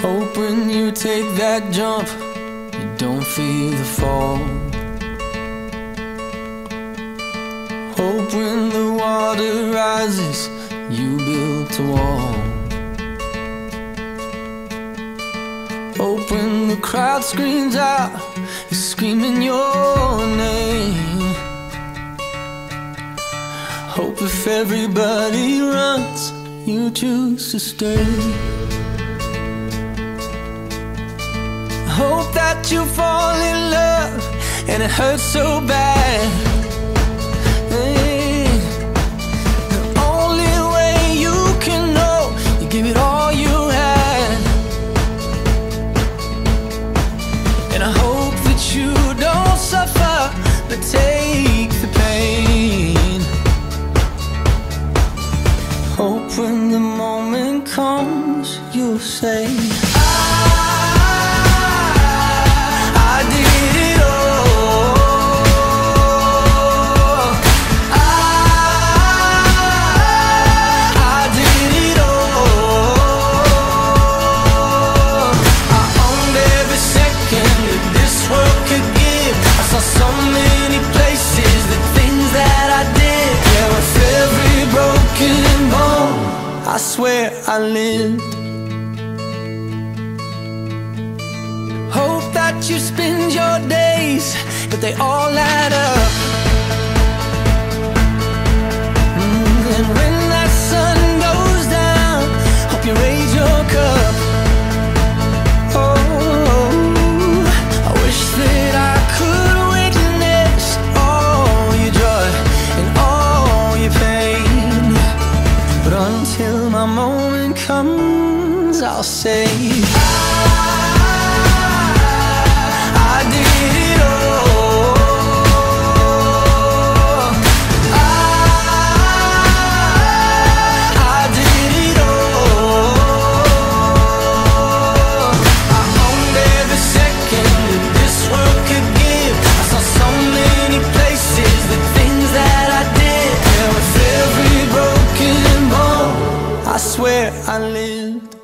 Hope when you take that jump, you don't feel the fall. Hope when the water rises, you built a wall. Hope when the crowd screams out, you're screaming your name. Hope if everybody runs, you choose to stay. Hope that you fall in love and it hurts so bad. Hey, the only way you can know, you give it all you had. And I hope that you don't suffer, but take the pain. Hope when the moment comes, you'll say, I swear I lived. Hope that you spend your days, but they all add up. And when that sun goes down, hope you raise your cup. Oh, I wish that I could witness all your joy and all your pain, but until my moment comes, I'll say, I did it all. I did it all. I owned every second that this world could give. I saw so many places, the things that I did. Yeah, with every broken bone, I swear I lived.